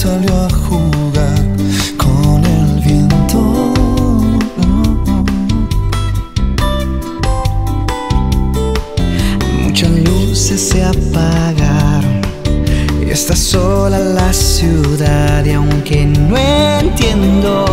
salió a jugar con el viento. Muchas luces se apagaron y está sola la ciudad, y aunque no entiendo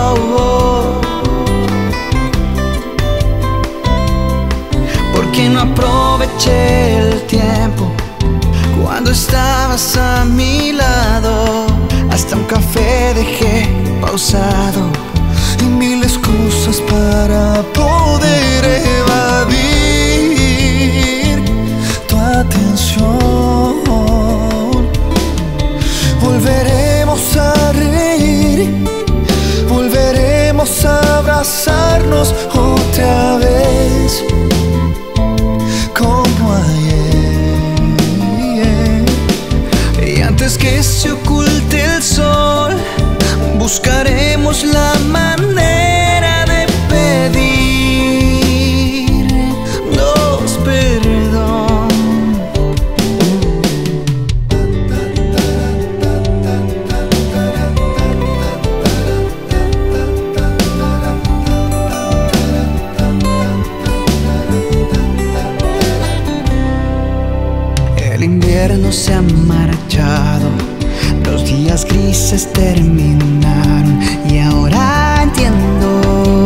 por qué no aproveché el tiempo cuando estabas a mi lado, hasta un café dejé pausado y mil excusas para poder evadir tu atención. Volveremos a reír, volveremos a abrazarnos otra vez como ayer. Y antes que se oculte el sol, buscaremos la manera de pedirnos perdón. El invierno se ha marchado, los días grises terminaron y ahora entiendo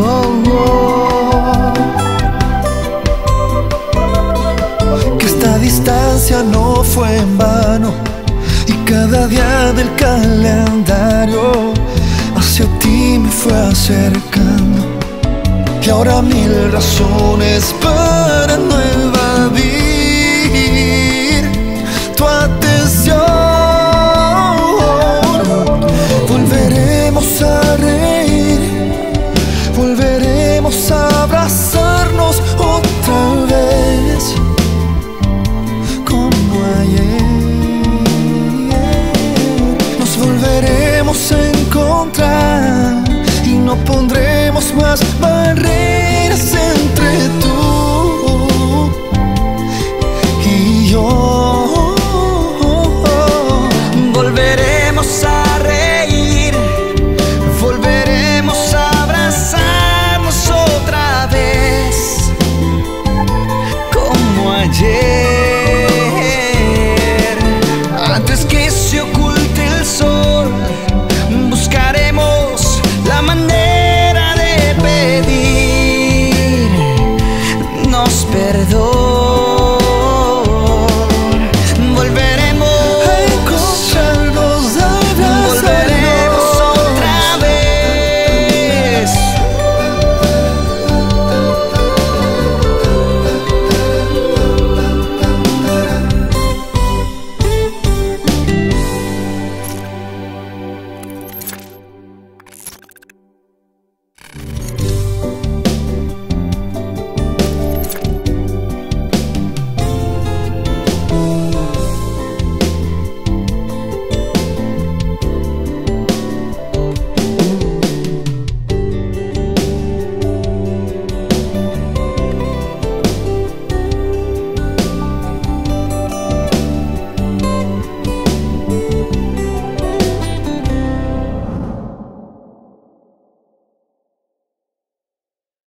que esta distancia no fue en vano, y cada día del calendario hacia ti me fue acercando, y ahora mil razones para no evadir tu atención. Volveremos a reír, volveremos a abrazarnos otra vez como ayer. Nos volveremos a encontrar y no pondremos más barreras